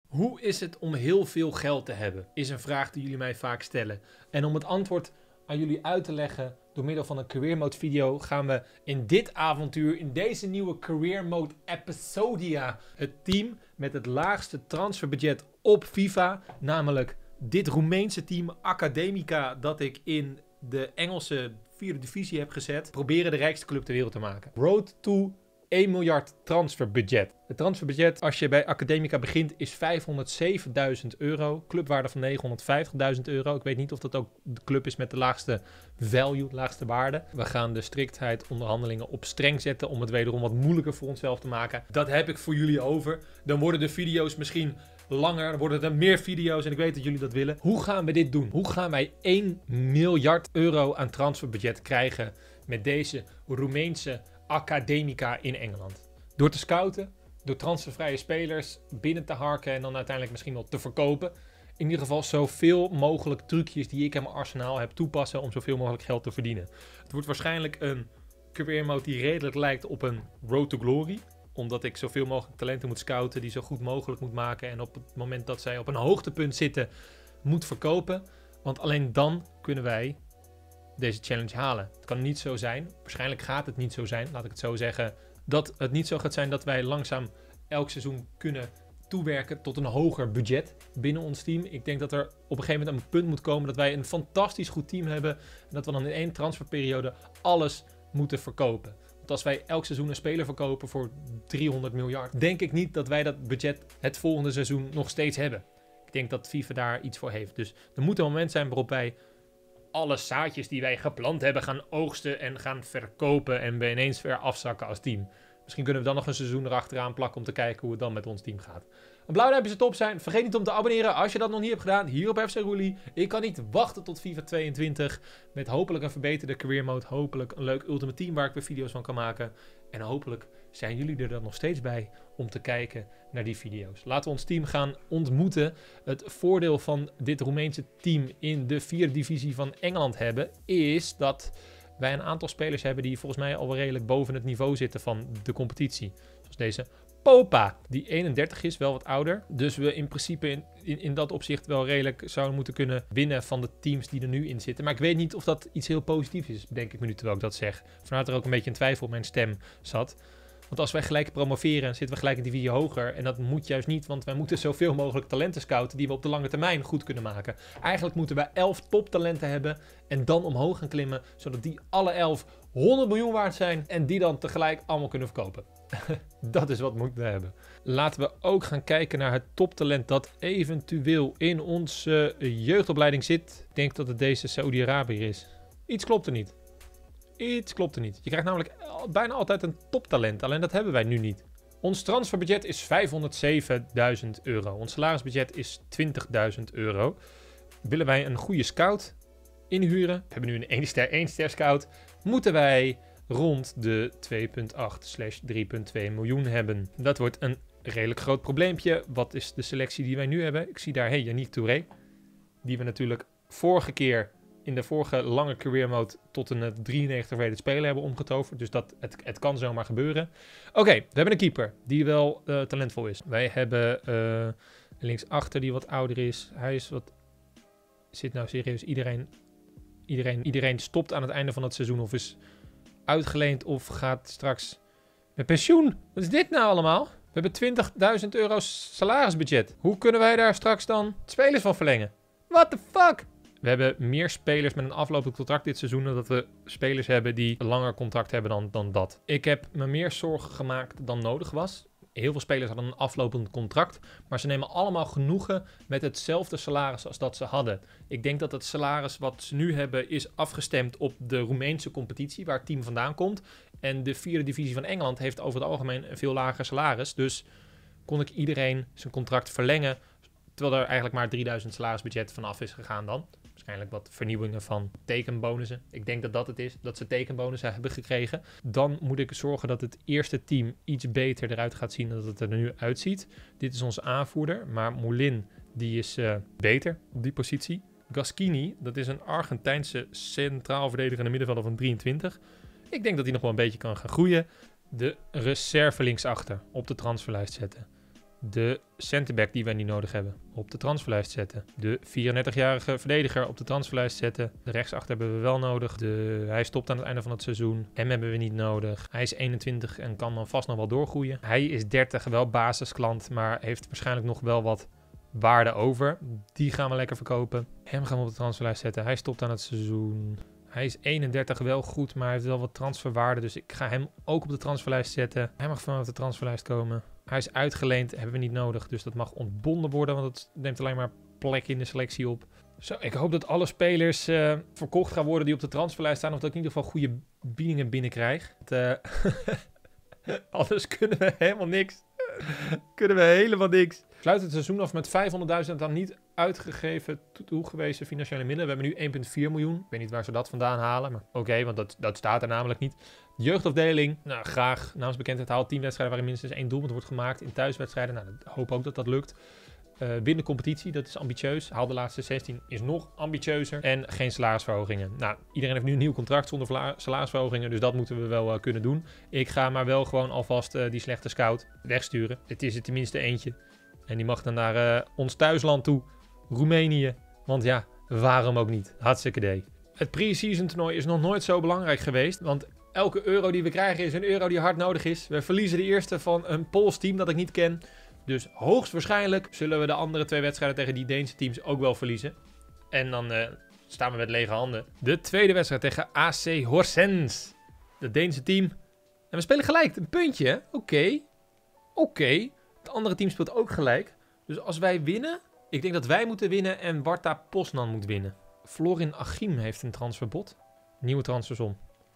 Hoe is het om heel veel geld te hebben? Is een vraag die jullie mij vaak stellen. En om het antwoord aan jullie uit te leggen door middel van een Career Mode video gaan we in dit avontuur, in deze nieuwe Career Mode Episodia, het team met het laagste transferbudget op FIFA, namelijk dit Roemeense team Academica dat ik in de Engelse 4e divisie heb gezet, proberen de rijkste club ter wereld te maken. Road to 1 miljard transferbudget. Het transferbudget als je bij Academica begint is €507.000. Clubwaarde van €950.000. Ik weet niet of dat ook de club is met de laagste value, de laagste waarde. We gaan de striktheid onderhandelingen op streng zetten om het wederom wat moeilijker voor onszelf te maken. Dat heb ik voor jullie over. Dan worden de video's misschien langer, dan worden er meer video's en ik weet dat jullie dat willen. Hoe gaan we dit doen? Hoe gaan wij 1 miljard euro aan transferbudget krijgen met deze Roemeense Academica in Engeland? Door te scouten, door transfervrije spelers binnen te harken en dan uiteindelijk misschien wel te verkopen. In ieder geval zoveel mogelijk trucjes die ik in mijn arsenaal heb toepassen om zoveel mogelijk geld te verdienen. Het wordt waarschijnlijk een career mode die redelijk lijkt op een Road to Glory. Omdat ik zoveel mogelijk talenten moet scouten, die zo goed mogelijk moet maken. En op het moment dat zij op een hoogtepunt zitten, moet verkopen. Want alleen dan kunnen wij deze challenge halen. Het kan niet zo zijn, waarschijnlijk gaat het niet zo zijn, laat ik het zo zeggen, dat het niet zo gaat zijn dat wij langzaam elk seizoen kunnen toewerken tot een hoger budget binnen ons team. Ik denk dat er op een gegeven moment een punt moet komen dat wij een fantastisch goed team hebben en dat we dan in één transferperiode alles moeten verkopen. Want als wij elk seizoen een speler verkopen voor 300 miljard, denk ik niet dat wij dat budget het volgende seizoen nog steeds hebben. Ik denk dat FIFA daar iets voor heeft. Dus er moet een moment zijn waarop wij alle zaadjes die wij geplant hebben gaan oogsten en gaan verkopen en we ineens weer afzakken als team. Misschien kunnen we dan nog een seizoen erachteraan plakken om te kijken hoe het dan met ons team gaat. Een blauw duimpje zou top zijn. Vergeet niet om te abonneren als je dat nog niet hebt gedaan hier op FC Roelie. Ik kan niet wachten tot FIFA 22 met hopelijk een verbeterde career mode. Hopelijk een leuk Ultimate Team waar ik weer video's van kan maken. En hopelijk zijn jullie er dan nog steeds bij om te kijken naar die video's. Laten we ons team gaan ontmoeten. Het voordeel van dit Roemeense team in de 4e divisie van Engeland hebben is dat wij een aantal spelers hebben die volgens mij al wel redelijk boven het niveau zitten van de competitie. Zoals deze Popa, die 31 is, wel wat ouder. Dus we in principe in dat opzicht wel redelijk zouden moeten kunnen winnen van de teams die er nu in zitten. Maar ik weet niet of dat iets heel positiefs is, denk ik me nu terwijl ik dat zeg. Vandaar dat er ook een beetje een twijfel op mijn stem zat. Want als wij gelijk promoveren, zitten we gelijk een divisie hoger. En dat moet juist niet, want wij moeten zoveel mogelijk talenten scouten die we op de lange termijn goed kunnen maken. Eigenlijk moeten we 11 toptalenten hebben en dan omhoog gaan klimmen, zodat die alle 11 100 miljoen waard zijn en die dan tegelijk allemaal kunnen verkopen. Dat is wat we moeten hebben. Laten we ook gaan kijken naar het toptalent dat eventueel in onze jeugdopleiding zit. Ik denk dat het deze Saudi-Arabiër is. Iets klopt er niet. Iets klopt er niet. Je krijgt namelijk bijna altijd een toptalent. Alleen dat hebben wij nu niet. Ons transferbudget is €507.000. Ons salarisbudget is €20.000. Willen wij een goede scout inhuren? We hebben nu een 1 ster scout. Moeten wij rond de 2,8/3,2 miljoen hebben. Dat wordt een redelijk groot probleempje. Wat is de selectie die wij nu hebben? Ik zie daar Yannick Touré. Die we natuurlijk vorige keer in de vorige lange career mode tot een 93 rated speler hebben omgetoverd. Dus het kan zomaar gebeuren. Oké, we hebben een keeper die wel talentvol is. Wij hebben linksachter die wat ouder is. Hij is wat... Zit nou serieus iedereen stopt aan het einde van het seizoen of is uitgeleend of gaat straks met pensioen. Wat is dit nou allemaal? We hebben €20.000 salarisbudget. Hoe kunnen wij daar straks dan spelers van verlengen? What the fuck? We hebben meer spelers met een aflopend contract dit seizoen dan dat we spelers hebben die een langer contract hebben dan dat. Ik heb me meer zorgen gemaakt dan nodig was. Heel veel spelers hadden een aflopend contract, maar ze nemen allemaal genoegen met hetzelfde salaris als dat ze hadden. Ik denk dat het salaris wat ze nu hebben is afgestemd op de Roemeense competitie, waar het team vandaan komt. En de 4e divisie van Engeland heeft over het algemeen een veel lager salaris. Dus kon ik iedereen zijn contract verlengen, terwijl er eigenlijk maar $3.000 salarisbudget vanaf is gegaan dan. Waarschijnlijk wat vernieuwingen van tekenbonussen. Ik denk dat dat het is, dat ze tekenbonussen hebben gekregen. Dan moet ik zorgen dat het eerste team iets beter eruit gaat zien dan dat het er nu uitziet. Dit is onze aanvoerder, maar Moulin die is beter op die positie. Gaschini, dat is een Argentijnse centraal verdedigende middenvelder van 23. Ik denk dat hij nog wel een beetje kan gaan groeien. De reserve linksachter op de transferlijst zetten. de centerback die wij niet nodig hebben op de transferlijst zetten. De 34-jarige verdediger op de transferlijst zetten. De rechtsachter hebben we wel nodig. Hij stopt aan het einde van het seizoen. Hem hebben we niet nodig. Hij is 21 en kan dan vast nog wel doorgroeien. Hij is 30, wel basisklant, maar heeft waarschijnlijk nog wel wat waarde over. Die gaan we lekker verkopen. Hem gaan we op de transferlijst zetten. Hij stopt aan het seizoen. Hij is 31, wel goed, maar hij heeft wel wat transferwaarde. Dus ik ga hem ook op de transferlijst zetten. Hij mag vanaf de transferlijst komen. Hij is uitgeleend, hebben we niet nodig. Dus dat mag ontbonden worden, want het neemt alleen maar plek in de selectie op. Zo, ik hoop dat alle spelers verkocht gaan worden die op de transferlijst staan. Of dat ik in ieder geval goede biedingen binnenkrijg. Anders kunnen we helemaal niks. Sluit het seizoen af met 500.000 aan niet uitgegeven toegewezen financiële middelen. We hebben nu 1,4 miljoen. Ik weet niet waar ze dat vandaan halen, maar oké, want dat staat er namelijk niet. Jeugdafdeling, nou graag namens bekendheid haalt 10 wedstrijden waarin minstens 1 doelpunt wordt gemaakt in thuiswedstrijden. Nou, ik hoop ook dat dat lukt. Binnen competitie, dat is ambitieus. Haal de laatste 16 is nog ambitieuzer. En geen salarisverhogingen. Nou, iedereen heeft nu een nieuw contract zonder salarisverhogingen. Dus dat moeten we wel kunnen doen. Ik ga maar wel gewoon alvast die slechte scout wegsturen. Het is er tenminste eentje. En die mag dan naar ons thuisland toe. Roemenië. Want ja, waarom ook niet? Hartstikke idee. Het pre-season toernooi is nog nooit zo belangrijk geweest. Want elke euro die we krijgen is een euro die hard nodig is. We verliezen de eerste van een Pools team dat ik niet ken. Dus hoogstwaarschijnlijk zullen we de andere 2 wedstrijden tegen die Deense teams ook wel verliezen. En dan staan we met lege handen. De tweede wedstrijd tegen AC Horsens. Het Deense team. En we spelen gelijk. Een puntje, hè? Oké. Het andere team speelt ook gelijk. Dus als wij winnen... Ik denk dat wij moeten winnen en Warta Poznan moet winnen. Florin Achim heeft een transferbod. Nieuwe transfersom.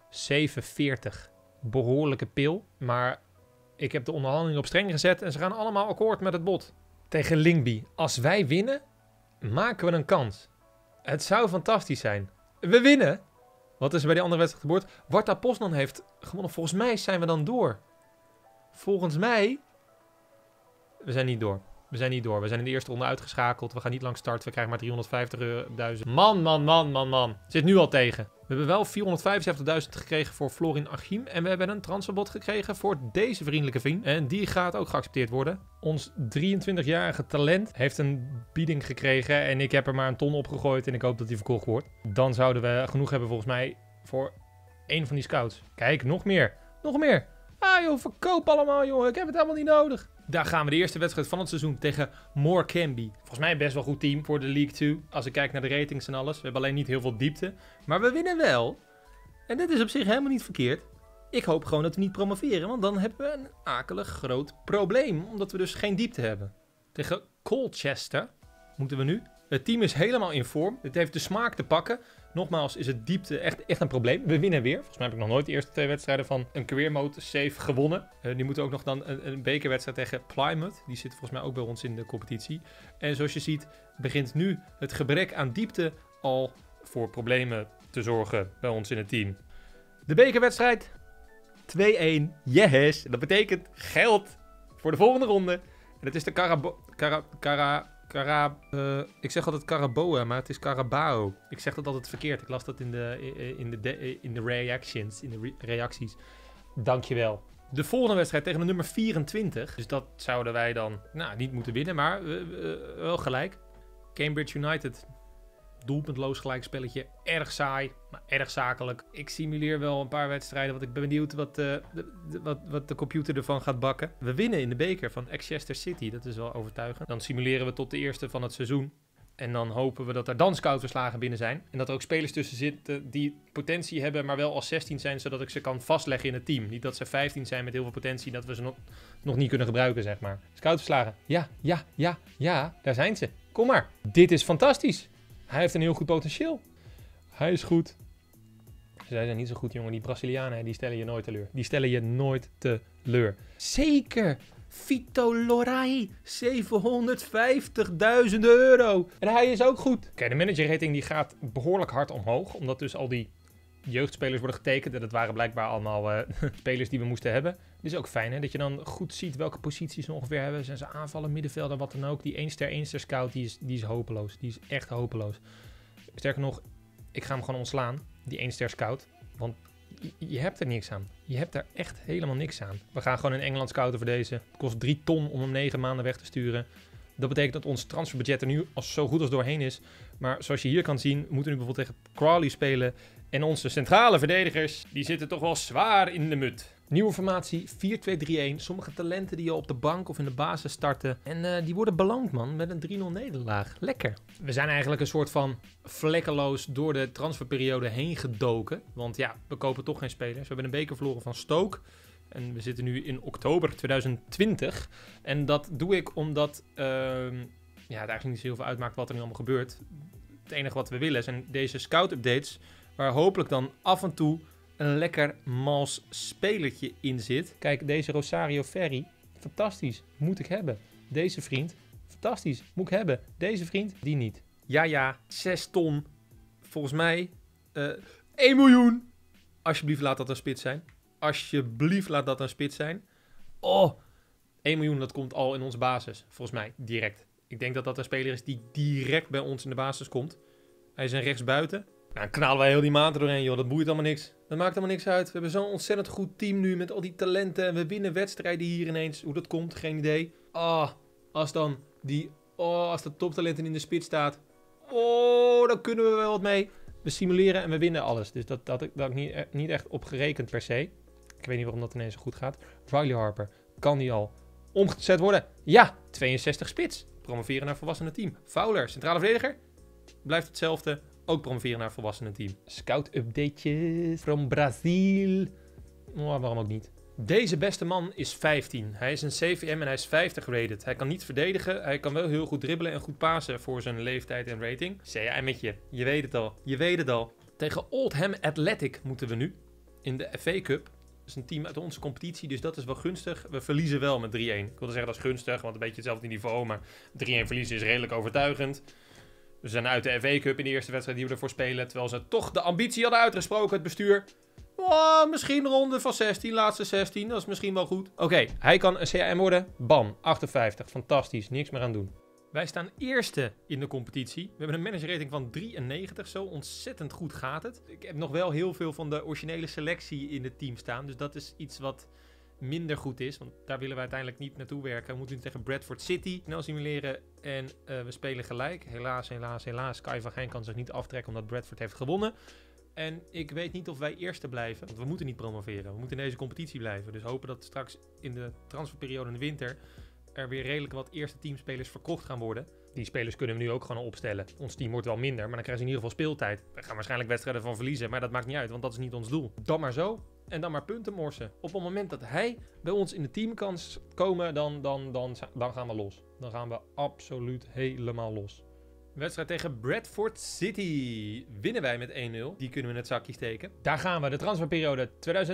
47. Behoorlijke pil. Maar ik heb de onderhandelingen op streng gezet en ze gaan allemaal akkoord met het bod. Tegen Lyngby. Als wij winnen, maken we een kans. Het zou fantastisch zijn. We winnen. Wat is er bij die andere wedstrijd gebeurd? Warta Poznan heeft gewonnen. Volgens mij zijn we dan door. Volgens mij... We zijn niet door. We zijn in de eerste ronde uitgeschakeld. We gaan niet lang starten. We krijgen maar 350.000. Man. Zit nu al tegen. We hebben wel 475.000 gekregen voor Florin Achim. En we hebben een transferbod gekregen voor deze vriendelijke vriend. En die gaat ook geaccepteerd worden. Ons 23-jarige talent heeft een bieding gekregen. En ik heb er maar een ton op gegooid. En ik hoop dat die verkocht wordt. Dan zouden we genoeg hebben volgens mij voor 1 van die scouts. Kijk, nog meer. Ah joh, verkoop allemaal joh. Ik heb het helemaal niet nodig. Daar gaan we de eerste wedstrijd van het seizoen tegen Morecambe. Volgens mij best wel een goed team voor de League 2. Als ik kijk naar de ratings en alles. We hebben alleen niet heel veel diepte. Maar we winnen wel. En dit is op zich helemaal niet verkeerd. Ik hoop gewoon dat we niet promoveren. Want dan hebben we een akelig groot probleem. Omdat we dus geen diepte hebben. Tegen Colchester moeten we nu. Het team is helemaal in vorm. Het heeft de smaak te pakken. Nogmaals is het diepte echt een probleem. We winnen weer. Volgens mij heb ik nog nooit de eerste 2 wedstrijden van een career mode safe gewonnen. Die moeten ook nog dan een bekerwedstrijd tegen Plymouth. Die zit volgens mij ook bij ons in de competitie. En zoals je ziet begint nu het gebrek aan diepte al voor problemen te zorgen bij ons in het team. De bekerwedstrijd 2-1. Yes! Dat betekent geld voor de volgende ronde. En dat is de ik zeg altijd Caraboa, maar het is Carabao. Ik zeg dat altijd verkeerd. Ik las dat in de reacties. Dankjewel. De volgende wedstrijd tegen de nummer 24. Dus dat zouden wij dan niet moeten winnen, maar wel gelijk. Cambridge United. Doelpuntloos gelijkspelletje. Erg saai, maar erg zakelijk. Ik simuleer wel een paar wedstrijden, want ik ben benieuwd wat de computer ervan gaat bakken. We winnen in de beker van Exeter City. Dat is wel overtuigend. Dan simuleren we tot de eerste van het seizoen. En dan hopen we dat er dan scoutverslagen binnen zijn. En dat er ook spelers tussen zitten die potentie hebben, maar wel als 16 zijn, zodat ik ze kan vastleggen in het team. Niet dat ze 15 zijn met heel veel potentie, dat we ze nog niet kunnen gebruiken, zeg maar. Scoutverslagen. Ja, daar zijn ze. Kom maar. Dit is fantastisch. Hij heeft een heel goed potentieel. Hij is goed. Zij zijn niet zo goed, jongen. Die Brazilianen, die stellen je nooit teleur. Zeker. Vito Lorai. €750.000. En hij is ook goed. Oké, de managerrating die gaat behoorlijk hard omhoog. Omdat dus al die jeugdspelers worden getekend. En dat waren blijkbaar allemaal spelers die we moesten hebben. Het is ook fijn, hè, dat je dan goed ziet welke posities ze ongeveer hebben. Zijn ze aanvallen, middenvelder, wat dan ook. Die 1-ster scout, die is hopeloos. Die is echt hopeloos. Sterker nog, ik ga hem gewoon ontslaan. Die 1-ster scout. Want Je hebt er niks aan. Je hebt er echt helemaal niks aan. We gaan gewoon in Engeland scouten voor deze. Het kost 3 ton om hem 9 maanden weg te sturen. Dat betekent dat ons transferbudget er nu als zo goed als doorheen is. Maar zoals je hier kan zien, moeten we nu bijvoorbeeld tegen Crawley spelen. En onze centrale verdedigers, die zitten toch wel zwaar in de mut. Nieuwe formatie, 4-2-3-1. Sommige talenten die al op de bank of in de basis starten. En die worden beloond, man, met een 3-0 nederlaag. Lekker. We zijn eigenlijk een soort van vlekkeloos door de transferperiode heen gedoken. Want ja, we kopen toch geen spelers. We hebben een beker verloren van Stoke. En we zitten nu in oktober 2020. En dat doe ik omdat het eigenlijk niet zo heel veel uitmaakt wat er nu allemaal gebeurt. Het enige wat we willen zijn deze scout-updates, waar hopelijk dan af en toe een lekker mals spelertje in zit. Kijk, deze Rosario Ferri, fantastisch, moet ik hebben. Deze vriend, fantastisch, moet ik hebben. Deze vriend, die niet. Ja, 6 ton. Volgens mij 1 miljoen. Alsjeblieft, laat dat een spits zijn. Alsjeblieft, laat dat een spits zijn. Oh, 1 miljoen, dat komt al in onze basis. Volgens mij, direct. Ik denk dat dat een speler is die direct bij ons in de basis komt. Hij is een rechtsbuiten. Nou, dan knallen wij heel die maand er doorheen, joh. Dat boeit allemaal niks. Dat maakt allemaal niks uit. We hebben zo'n ontzettend goed team nu met al die talenten. En we winnen wedstrijden hier ineens. Hoe dat komt, geen idee. Als de toptalenten in de spits staat. Dan kunnen we wel wat mee. We simuleren en we winnen alles. Dus dat had ik niet echt op gerekend per se. Ik weet niet waarom dat ineens zo goed gaat. Riley Harper, kan die al omgezet worden? Ja, 62 spits. Promoveren naar volwassenen team. Fowler, centrale verdediger. Blijft hetzelfde. Ook promoveren naar volwassenen team. Scout-updatejes from Brazil. Waarom ook niet? Deze beste man is 15. Hij is een CVM en hij is 50 gerated. Hij kan niet verdedigen. Hij kan wel heel goed dribbelen en goed pasen voor zijn leeftijd en rating. CM-etje. Je weet het al. Je weet het al. Tegen Oldham Athletic moeten we nu. In de FA Cup. Dat is een team uit onze competitie, dus dat is wel gunstig. We verliezen wel met 3-1. Ik wilde zeggen dat is gunstig, want een beetje hetzelfde niveau. Maar 3-1 verliezen is redelijk overtuigend. We zijn uit de FA Cup in de eerste wedstrijd die we ervoor spelen. Terwijl ze toch de ambitie hadden uitgesproken, het bestuur. Misschien ronde van 16, laatste 16. Dat is misschien wel goed. Oké, hij kan een CAM worden. Bam, 58. Fantastisch, niks meer aan doen. Wij staan eerste in de competitie. We hebben een managerrating van 93. Zo ontzettend goed gaat het. Ik heb nog wel heel veel van de originele selectie in het team staan. Dus dat is iets wat minder goed is. Want daar willen we uiteindelijk niet naartoe werken. We moeten nu tegen Bradford City snel simuleren. En we spelen gelijk. Helaas. Kai van Gijn kan zich niet aftrekken omdat Bradford heeft gewonnen. En ik weet niet of wij eerste blijven. Want we moeten niet promoveren. We moeten in deze competitie blijven. Dus hopen dat straks in de transferperiode in de winter er weer redelijk wat eerste teamspelers verkocht gaan worden. Die spelers kunnen we nu ook gewoon opstellen. Ons team wordt wel minder, maar dan krijgen ze in ieder geval speeltijd. We gaan waarschijnlijk wedstrijden van verliezen, maar dat maakt niet uit, want dat is niet ons doel. Dan maar zo. En dan maar punten morsen. Op het moment dat hij bij ons in de team kan komen, dan gaan we los. Dan gaan we absoluut helemaal los. Wedstrijd tegen Bradford City. Winnen wij met 1-0. Die kunnen we in het zakje steken. Daar gaan we. De transferperiode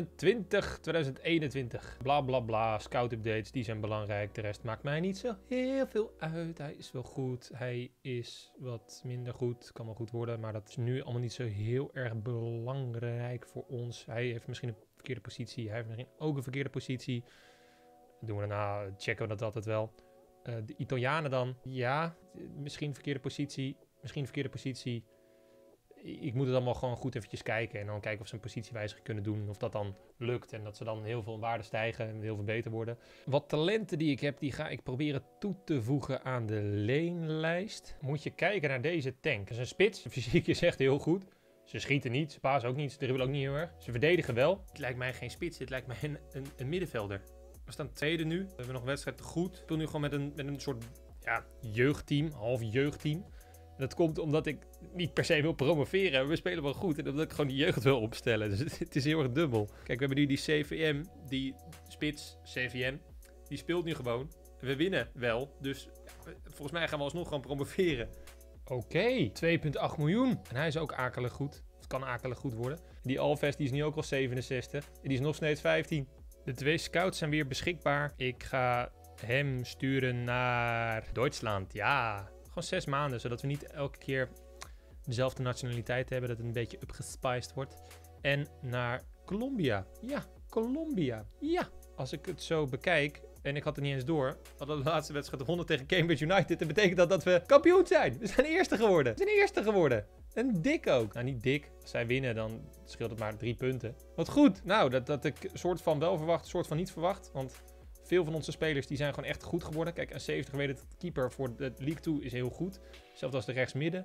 2020-2021. Bla bla bla. Scout updates. Die zijn belangrijk. De rest maakt mij niet zo heel veel uit. Hij is wel goed. Hij is wat minder goed. Kan wel goed worden. Maar dat is nu allemaal niet zo heel erg belangrijk voor ons. Hij heeft misschien een verkeerde positie. Hij heeft misschien ook een verkeerde positie. Doen we daarna. Checken we dat altijd wel. De Italianen dan, ja, misschien verkeerde positie. Ik moet het allemaal gewoon goed eventjes kijken en dan kijken of ze een positiewijziging kunnen doen. Of dat dan lukt en dat ze dan heel veel in waarde stijgen en heel veel beter worden. Wat talenten die ik heb, die ga ik proberen toe te voegen aan de leenlijst. Moet je kijken naar deze tank. Dat is een spits, de fysiek is echt heel goed. Ze schieten niet, ze pasen ook niet, ze dribbelen ook niet heel erg. Ze verdedigen wel. Het lijkt mij geen spits, het lijkt mij een middenvelder. We staan tweede nu. We hebben nog een wedstrijd te goed. Ik speel nu gewoon met een soort jeugdteam, half jeugdteam. Dat komt omdat ik niet per se wil promoveren. We spelen wel goed en omdat ik gewoon die jeugd wil opstellen. Dus het is heel erg dubbel. Kijk, we hebben nu die CVM, die spits CVM. Die speelt nu gewoon. We winnen wel. Dus volgens mij gaan we alsnog gewoon promoveren. Oké, 2,8 miljoen. En hij is ook akelig goed. Het kan akelig goed worden. Die Alves die is nu ook al 67. En die is nog steeds 15. De 2 scouts zijn weer beschikbaar. Ik ga hem sturen naar Duitsland. Ja, gewoon 6 maanden. Zodat we niet elke keer dezelfde nationaliteit hebben. Dat het een beetje upgespiced wordt. En naar Colombia. Ja, Colombia. Ja, als ik het zo bekijk. En ik had het niet eens door. We hadden de laatste wedstrijd gewonnen tegen Cambridge United. Dat betekent dat we kampioen zijn. We zijn eerste geworden. En dik ook. Nou, niet dik. Als zij winnen, dan scheelt het maar 3 punten. Wat goed. Nou, dat ik soort van wel verwacht, soort van niet verwacht. Want veel van onze spelers die zijn gewoon echt goed geworden. Kijk, een 70 weet het, keeper voor de League 2 is heel goed. Zelfs als de rechtsmidden.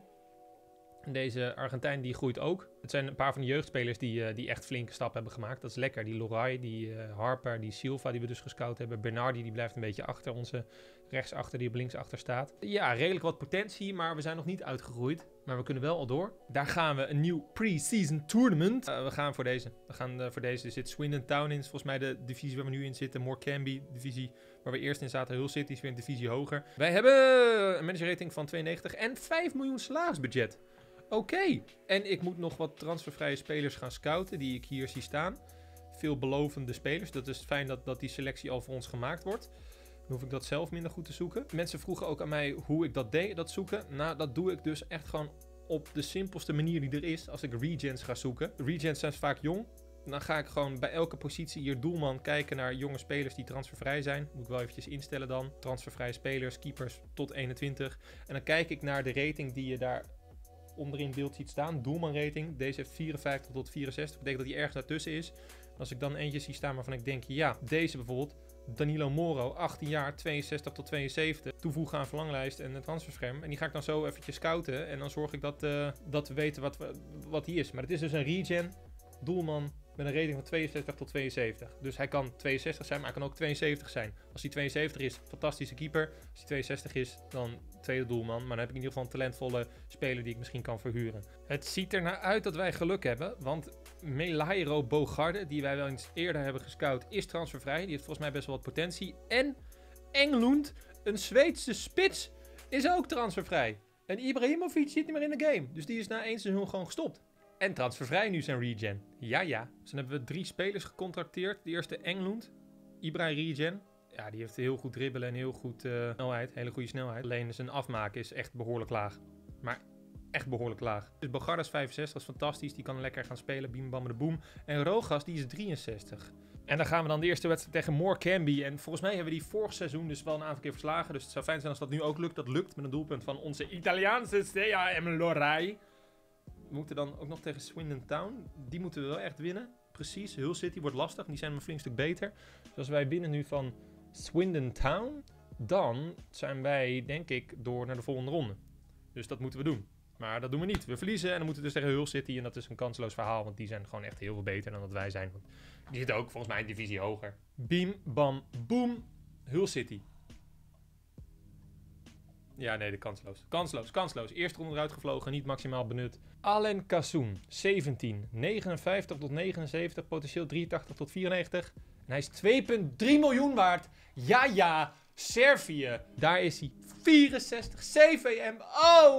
En deze Argentijn die groeit ook. Het zijn een paar van de jeugdspelers die echt flinke stappen hebben gemaakt. Dat is lekker. Die Lorai, die Harper, die Silva die we dus gescout hebben. Bernardi die blijft een beetje achter. Onze rechtsachter die op linksachter staat. Ja, redelijk wat potentie, maar we zijn nog niet uitgegroeid. Maar we kunnen wel al door. Daar gaan we een nieuw pre-season tournament. We gaan voor deze. Er zit Swindon Town in. Volgens mij de divisie waar we nu in zitten. Morecambe, divisie waar we eerst in zaten. Hull City is weer een divisie hoger. Wij hebben een managerrating van 92 en 5 miljoen salarisbudget. Oké. En ik moet nog wat transfervrije spelers gaan scouten die ik hier zie staan. Veelbelovende spelers. Dat is fijn dat die selectie al voor ons gemaakt wordt. Dan hoef ik dat zelf minder goed te zoeken. Mensen vroegen ook aan mij hoe ik dat deed, dat zoeken. Nou, dat doe ik dus echt gewoon op de simpelste manier die er is als ik regens ga zoeken. Regens zijn vaak jong. Dan ga ik gewoon bij elke positie hier doelman kijken naar jonge spelers die transfervrij zijn. Moet ik wel eventjes instellen dan. Transfervrije spelers, keepers tot 21. En dan kijk ik naar de rating die je daar onderin beeld ziet staan. Doelmanrating. Deze heeft 54 tot 64. Dat betekent dat hij ergens daartussen is. Als ik dan eentje zie staan waarvan ik denk, ja, deze bijvoorbeeld. Danilo Moro, 18 jaar, 62 tot 72. Toevoegen aan verlanglijst en het transferscherm. En die ga ik dan zo eventjes scouten. En dan zorg ik dat we weten wat hij is. Maar het is dus een regen doelman met een rating van 62 tot 72. Dus hij kan 62 zijn, maar hij kan ook 72 zijn. Als hij 72 is, fantastische keeper. Als hij 62 is, dan tweede doelman. Maar dan heb ik in ieder geval een talentvolle speler die ik misschien kan verhuren. Het ziet er naar uit dat wij geluk hebben. Want Melairo Bogarde, die wij wel eens eerder hebben gescout, is transfervrij. Die heeft volgens mij best wel wat potentie. En Englund, een Zweedse spits, is ook transfervrij. En Ibrahimovic zit niet meer in de game. Dus die is na 1 seizoen gewoon gestopt. En transfervrij nu zijn regen. Ja. Dus dan hebben we 3 spelers gecontracteerd. De eerste Englund, Ibrahim regen. Ja, die heeft heel goed dribbelen en heel goed snelheid. Hele goede snelheid. Alleen zijn afmaken is echt behoorlijk laag. Maar echt behoorlijk laag. Dus Bogarde is 65, dat is fantastisch. Die kan lekker gaan spelen. Biem bam de boom. En Rogas, die is 63. En dan gaan we dan de eerste wedstrijd tegen Morecambe. En volgens mij hebben we die vorig seizoen dus wel een aantal keer verslagen. Dus het zou fijn zijn als dat nu ook lukt. Dat lukt met een doelpunt van onze Italiaanse CAM Lorai. We moeten dan ook nog tegen Swindon Town. Die moeten we wel echt winnen. Precies, Hull City wordt lastig. Die zijn een flink stuk beter. Dus als wij winnen nu van Swindon Town, dan zijn wij, denk ik, door naar de volgende ronde. Dus dat moeten we doen. Maar dat doen we niet. We verliezen en dan moeten we dus tegen Hull City. En dat is een kansloos verhaal, want die zijn gewoon echt heel veel beter dan dat wij zijn. Want die zitten ook volgens mij een divisie hoger. Biem, bam, boom. Hull City. Ja, nee, kansloos. Eerste ronde eruit gevlogen, niet maximaal benut. Alen Kassoun, 17. 59 tot 79, potentieel 83 tot 94. En hij is 2,3 miljoen waard. Ja, Servië. Daar is hij. 64 CVM. Oh,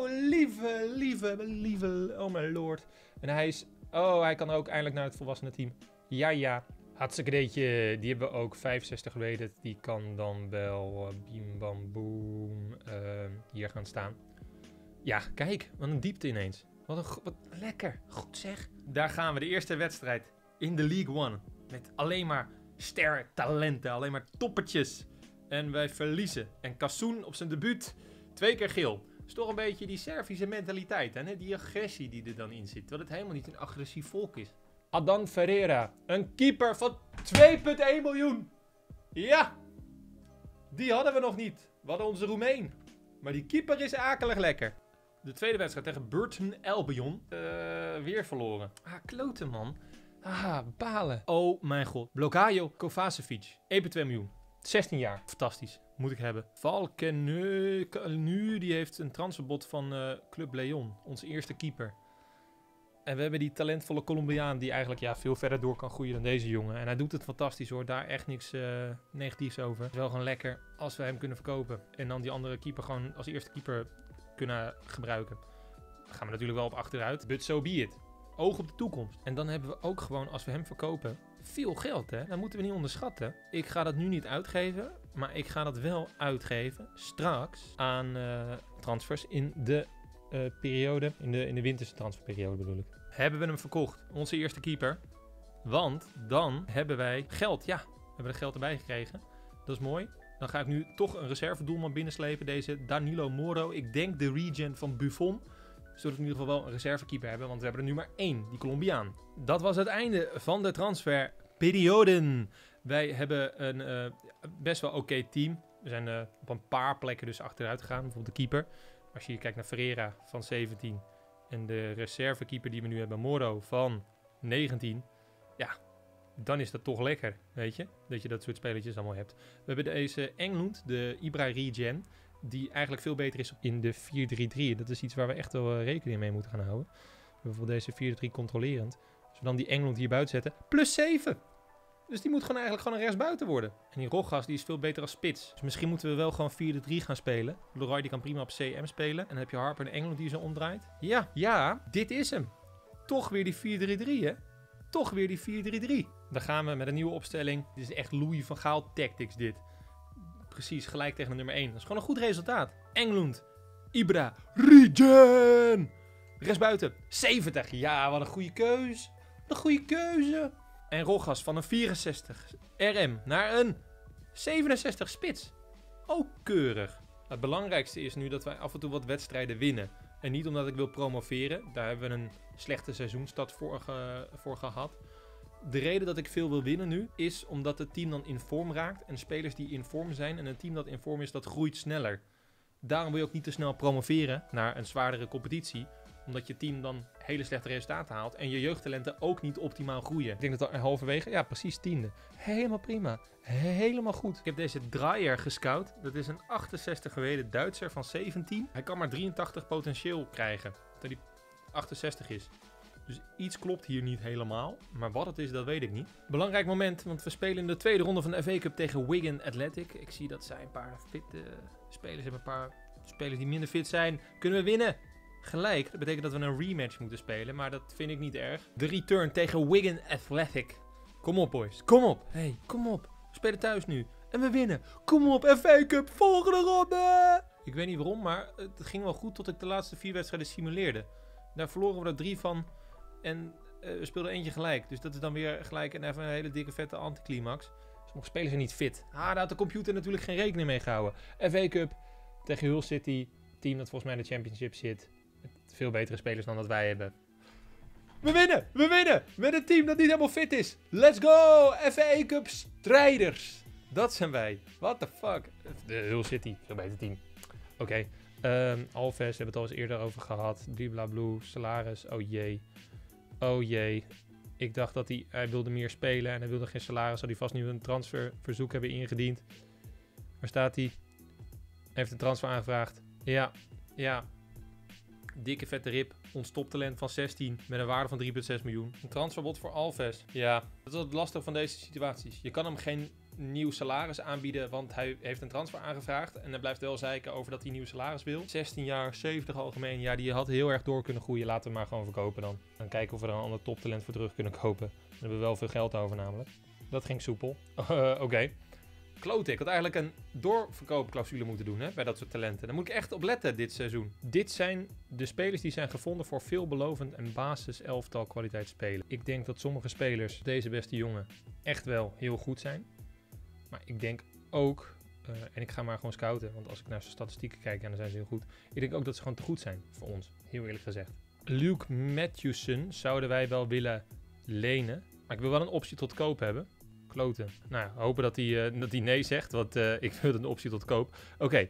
lieve. Oh mijn lord. En hij kan ook eindelijk naar het volwassenen team. Ja. Hartstikke deetje, die hebben we ook 65 rated. Die kan dan wel biem bam boom hier gaan staan. Ja, kijk, wat een diepte ineens. Wat lekker. Goed zeg. Daar gaan we, de eerste wedstrijd in de League One. Met alleen maar stertalenten, alleen maar toppertjes. En wij verliezen. En Kassoun op zijn debuut 2 keer geel. Is toch een beetje die Servische mentaliteit, hè? Die agressie die er dan in zit. Terwijl het helemaal niet een agressief volk is. Adan Ferreira, een keeper van 2,1 miljoen. Ja, die hadden we nog niet. We hadden onze Roemeen. Maar die keeper is akelig lekker. De tweede wedstrijd tegen Burton Albion. Weer verloren. Kloten man. Balen. Oh mijn god. Blokajo Kovacevic. 1,2 miljoen. 16 jaar. Fantastisch. Moet ik hebben. Valkenu, die heeft een transferbod van Club Leon. Onze eerste keeper. En we hebben die talentvolle Colombiaan die eigenlijk veel verder door kan groeien dan deze jongen. En hij doet het fantastisch hoor. Daar echt niks negatiefs over. Het is wel gewoon lekker als we hem kunnen verkopen. En dan die andere keeper gewoon als eerste keeper kunnen gebruiken. Dan gaan we natuurlijk wel op achteruit. But so be it. Oog op de toekomst. En dan hebben we ook gewoon, als we hem verkopen, veel geld hè. Dat moeten we niet onderschatten. Ik ga dat nu niet uitgeven. Maar ik ga dat wel uitgeven straks aan transfers in de periode. In de winterse transferperiode bedoel ik. Hebben we hem verkocht. Onze eerste keeper. Want dan hebben wij geld. Ja, we hebben er geld erbij gekregen. Dat is mooi. Dan ga ik nu toch een reservedoelman binnenslepen. Deze Danilo Moro. Ik denk de regen van Buffon. Zodat we in ieder geval wel een reservekeeper hebben, want we hebben er nu maar 1, die Colombiaan. Dat was het einde van de transferperioden. Wij hebben een best wel oké team. We zijn op een paar plekken dus achteruit gegaan, bijvoorbeeld de keeper. Als je hier kijkt naar Ferreira van 17 en de reservekeeper die we nu hebben, Moro van 19. Ja, dan is dat toch lekker, weet je. Dat je dat soort spelertjes allemaal hebt. We hebben deze Englund, de Ibra Regen, die eigenlijk veel beter is in de 4-3-3. Dat is iets waar we echt wel rekening mee moeten gaan houden. We hebben bijvoorbeeld deze 4-3 controlerend. Als we dan die Englund hier buiten zetten, plus 7. Dus die moet gewoon eigenlijk gewoon een rechtsbuiten worden. En die Rojas die is veel beter als spits. Dus misschien moeten we wel gewoon 4-3 gaan spelen. Leroy die kan prima op CM spelen. En dan heb je Harper en Englund die zo omdraait. Ja, dit is hem. Toch weer die 4-3-3, hè? Toch weer die 4-3-3. Dan gaan we met een nieuwe opstelling. Dit is echt Louis van Gaal tactics dit. Precies gelijk tegen de nummer 1. Dat is gewoon een goed resultaat. Englund, Ibra, Regen. Rechtsbuiten, 70. Ja, wat een goede keus. Wat een goede keuze. En Rojas van een 64 RM naar een 67 spits. Ook keurig. Het belangrijkste is nu dat wij af en toe wat wedstrijden winnen. En niet omdat ik wil promoveren. Daar hebben we een slechte seizoenstart voor gehad. De reden dat ik veel wil winnen nu is omdat het team dan in vorm raakt. En spelers die in vorm zijn en een team dat in vorm is, dat groeit sneller. Daarom wil je ook niet te snel promoveren naar een zwaardere competitie. Omdat je team dan hele slechte resultaten haalt. En je jeugdtalenten ook niet optimaal groeien. Ik denk dat halverwege, ja precies 10e. Helemaal prima. Helemaal goed. Ik heb deze Dreyer gescout. Dat is een 68 geweden Duitser van 17. Hij kan maar 83 potentieel krijgen. Dat hij 68 is. Dus iets klopt hier niet helemaal. Maar wat het is, dat weet ik niet. Belangrijk moment, want we spelen in de tweede ronde van de FA Cup tegen Wigan Athletic. Ik zie dat zij een paar fitte spelers hebben. Een paar spelers die minder fit zijn. Kunnen we winnen? Gelijk. Dat betekent dat we een rematch moeten spelen. Maar dat vind ik niet erg. De return tegen Wigan Athletic. Kom op, boys. Kom op. Hey, kom op. We spelen thuis nu. En we winnen. Kom op, FA Cup. Volgende ronde. Ik weet niet waarom, maar het ging wel goed tot ik de laatste 4 wedstrijden simuleerde. Daar verloren we er 3 van. En we speelden eentje gelijk. Dus dat is dan weer gelijk even een hele dikke vette anticlimax. Sommige spelers zijn niet fit. Daar had de computer natuurlijk geen rekening mee gehouden. FA Cup tegen Hull City. Team dat volgens mij in de Championship zit. Met veel betere spelers dan dat wij hebben. We winnen! We winnen! Met een team dat niet helemaal fit is. Let's go! FA Cup strijders. Dat zijn wij. What the fuck? De Hull City. Veel beter team. Oké. Alves, we hebben het al eens eerder over gehad. Blablabla. Salaris. Oh jee. Oh jee. Ik dacht dat hij wilde meer spelen en hij wilde geen salaris. Zou hij vast nu een transferverzoek hebben ingediend. Waar staat hij? Heeft een transfer aangevraagd. Ja. Dikke vette rip. Ons toptalent van 16 met een waarde van 3,6 miljoen. Een transferbod voor Alves. Ja, dat is het lastige van deze situaties. Je kan hem geen nieuw salaris aanbieden, want hij heeft een transfer aangevraagd. En hij blijft wel zeiken over dat hij nieuw salaris wil. 16 jaar, 70 algemeen. Ja, die had heel erg door kunnen groeien. Laten we hem maar gewoon verkopen dan. Dan kijken of we er een ander toptalent voor terug kunnen kopen. Dan hebben we wel veel geld over namelijk. Dat ging soepel. Oké. Klote, ik had eigenlijk een doorverkoopclausule moeten doen bij dat soort talenten. Daar moet ik echt op letten dit seizoen. Dit zijn de spelers die zijn gevonden voor veelbelovend en basis elftal kwaliteit spelen. Ik denk dat sommige spelers, deze beste jongen, echt wel heel goed zijn. Maar ik denk ook, en ik ga maar gewoon scouten, want als ik naar zijn statistieken kijk, dan zijn ze heel goed. Ik denk ook dat ze gewoon te goed zijn voor ons, heel eerlijk gezegd. Luke Matthewson zouden wij wel willen lenen, maar ik wil wel een optie tot koop hebben. Kloten. Nou ja, hopen dat hij nee zegt, want ik wil een optie tot koop. Oké,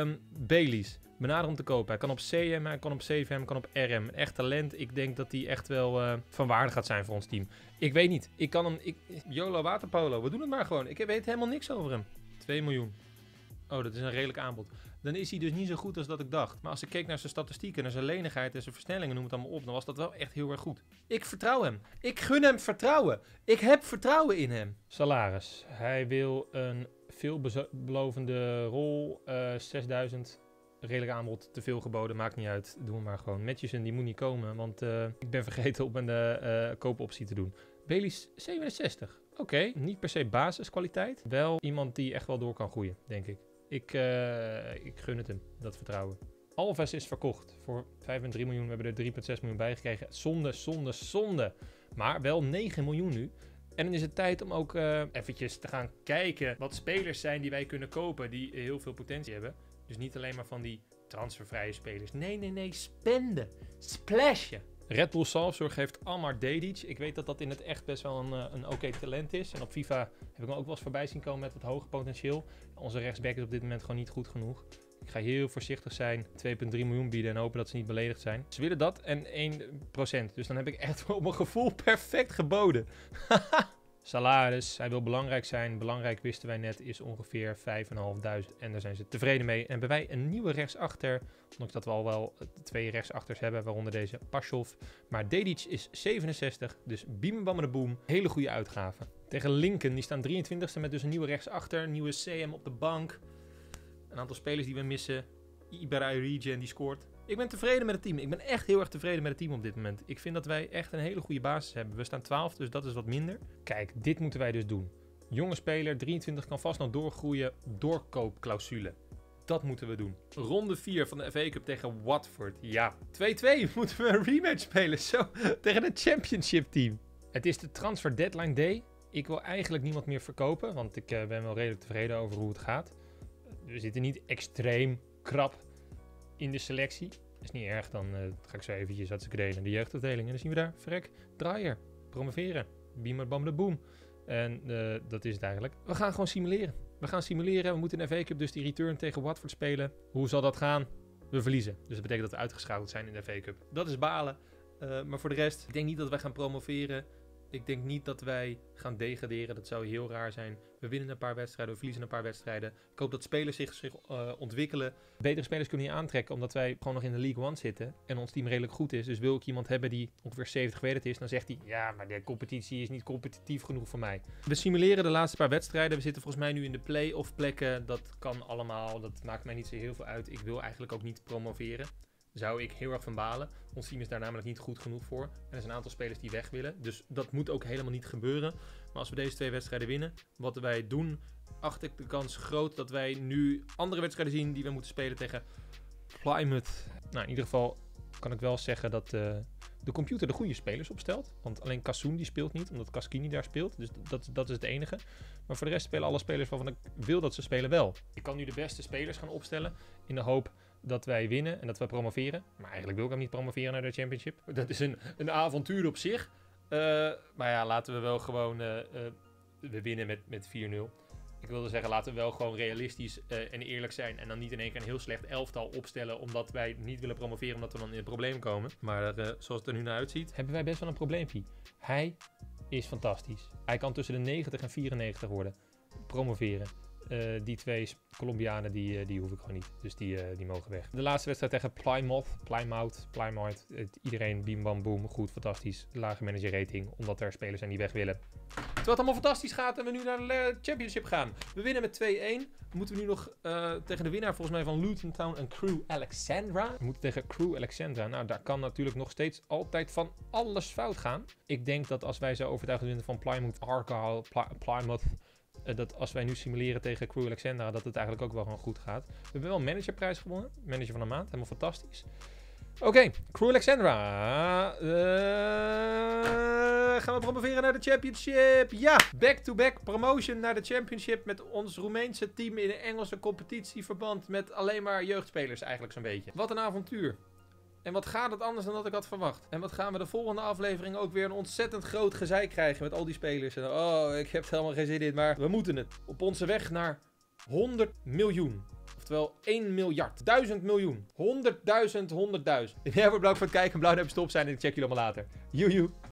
Baileys. Benader om te kopen. Hij kan op CM, hij kan op CVM, hij kan op RM. Echt talent. Ik denk dat hij echt wel van waarde gaat zijn voor ons team. Ik weet niet. Ik kan hem... YOLO Waterpolo. We doen het maar gewoon. Ik weet helemaal niks over hem. 2 miljoen. Oh, dat is een redelijk aanbod. Dan is hij dus niet zo goed als dat ik dacht. Maar als ik keek naar zijn statistieken, naar zijn lenigheid en zijn versnellingen, noem het allemaal op, dan was dat wel echt heel erg goed. Ik vertrouw hem. Ik gun hem vertrouwen. Ik heb vertrouwen in hem. Salaris. Hij wil een veelbelovende rol. 6000. Redelijk aanbod. Te veel geboden. Maakt niet uit. Doen we maar gewoon. Matthewson, die moet niet komen, want ik ben vergeten op een koopoptie te doen. Baileys 67. Oké, niet per se basiskwaliteit. Wel iemand die echt wel door kan groeien, denk ik. Ik gun het hem, dat vertrouwen. Alves is verkocht voor 5,3 miljoen. We hebben er 3,6 miljoen bij gekregen. Zonde. Maar wel 9 miljoen nu. En dan is het tijd om ook eventjes te gaan kijken wat spelers zijn die wij kunnen kopen die heel veel potentie hebben. Dus niet alleen maar van die transfervrije spelers. Nee, spenden. Splashen. Red Bull Salzburg heeft Amar Dedic. Ik weet dat dat in het echt best wel een oké talent is. En op FIFA heb ik hem ook wel eens voorbij zien komen met wat hoger potentieel. Onze rechtsback is op dit moment gewoon niet goed genoeg. Ik ga heel voorzichtig zijn, 2,3 miljoen bieden en hopen dat ze niet beledigd zijn. Ze willen dat en 1%. Dus dan heb ik echt op mijn gevoel perfect geboden. Salaris, hij wil belangrijk zijn. Belangrijk wisten wij net is ongeveer 5.500 en daar zijn ze tevreden mee. En hebben wij een nieuwe rechtsachter, ondanks dat we al wel 2 rechtsachters hebben, waaronder deze Pashov. Maar Dedic is 67, dus boom. Hele goede uitgave. Tegen Lincoln, die staan 23e met dus een nieuwe rechtsachter, nieuwe CM op de bank. Een aantal spelers die we missen. Ibra Regen die scoort. Ik ben tevreden met het team. Ik ben echt heel erg tevreden met het team op dit moment. Ik vind dat wij echt een hele goede basis hebben. We staan 12, dus dat is wat minder. Kijk, dit moeten wij dus doen. Jonge speler, 23, kan vast nog doorgroeien. Doorkoopclausule. Dat moeten we doen. Ronde 4 van de FA Cup tegen Watford. Ja, 2-2 moeten we een rematch spelen. Zo, tegen het championship team. Het is de transfer deadline day. Ik wil eigenlijk niemand meer verkopen, want ik ben wel redelijk tevreden over hoe het gaat. We zitten niet extreem krap in de selectie. Dat is niet erg, dan ga ik zo eventjes delen in de jeugdafdeling. En dan zien we daar, verrek, draaier, promoveren, boom. En dat is het eigenlijk. We gaan gewoon simuleren. We moeten in de FA Cup dus die return tegen Watford spelen. Hoe zal dat gaan? We verliezen. Dus dat betekent dat we uitgeschakeld zijn in de FA Cup. Dat is balen. Maar voor de rest, ik denk niet dat wij gaan promoveren. Ik denk niet dat wij gaan degraderen. Dat zou heel raar zijn. We winnen een paar wedstrijden, we verliezen een paar wedstrijden. Ik hoop dat spelers zich ontwikkelen. Betere spelers kunnen je aantrekken, omdat wij gewoon nog in de League One zitten. En ons team redelijk goed is. Dus wil ik iemand hebben die ongeveer 70 weighted is, dan zegt hij, ja, maar de competitie is niet competitief genoeg voor mij. We simuleren de laatste paar wedstrijden. We zitten volgens mij nu in de play-off plekken. Dat kan allemaal. Dat maakt mij niet zo heel veel uit. Ik wil eigenlijk ook niet promoveren. Zou ik heel erg van balen. Ons team is daar namelijk niet goed genoeg voor. En er zijn een aantal spelers die weg willen. Dus dat moet ook helemaal niet gebeuren. Maar als we deze 2 wedstrijden winnen, wat wij doen, acht ik de kans groot dat wij nu andere wedstrijden zien die we moeten spelen tegen Plymouth. Nou, in ieder geval kan ik wel zeggen dat de computer de goede spelers opstelt. Want alleen Kassoen die speelt niet, omdat Kaskini daar speelt. Dus dat is het enige. Maar voor de rest spelen alle spelers waarvan ik wil dat ze spelen wel. Ik kan nu de beste spelers gaan opstellen in de hoop dat wij winnen en dat we promoveren. Maar eigenlijk wil ik hem niet promoveren naar de Championship. Dat is een avontuur op zich. Maar ja, laten we wel gewoon we winnen met 4-0. Ik wilde zeggen, laten we wel gewoon realistisch en eerlijk zijn. En dan niet in één keer een heel slecht elftal opstellen. Omdat wij niet willen promoveren, omdat we dan in het probleem komen. Maar zoals het er nu naar uitziet, hebben wij best wel een probleempje. Hij is fantastisch. Hij kan tussen de 90 en 94 worden. Promoveren. Die 2 Colombianen, die hoef ik gewoon niet. Dus die mogen weg. De laatste wedstrijd tegen Plymouth. Iedereen boom. Goed, fantastisch. Lage manager rating, omdat er spelers zijn die weg willen. Terwijl het allemaal fantastisch gaat en we nu naar de Championship gaan. We winnen met 2-1. Moeten we nu nog tegen de winnaar volgens mij van Luton Town en Crew Alexandra. We moeten tegen Crew Alexandra. Nou, daar kan natuurlijk nog steeds altijd van alles fout gaan. Ik denk dat als wij zo overtuigend winnen van Plymouth, dat als wij nu simuleren tegen Crew Alexandra, dat het eigenlijk ook wel gewoon goed gaat. We hebben wel een managerprijs gewonnen. Manager van de maand. Helemaal fantastisch. Oké, Crew Alexandra. Gaan we promoveren naar de Championship? Ja, back-to-back promotion naar de Championship met ons Roemeense team in een Engelse competitieverband met alleen maar jeugdspelers eigenlijk zo'n beetje. Wat een avontuur. En wat gaat het anders dan dat ik had verwacht? En wat gaan we de volgende aflevering ook weer een ontzettend groot gezeik krijgen met al die spelers. En oh, ik heb er helemaal geen zin in, maar we moeten het. Op onze weg naar 100 miljoen. Oftewel 1 miljard. 1000 miljoen. 100.000. Ja, bedankt voor het kijken. Blauw duimpje stop zijn en ik check jullie allemaal later. Joejoe.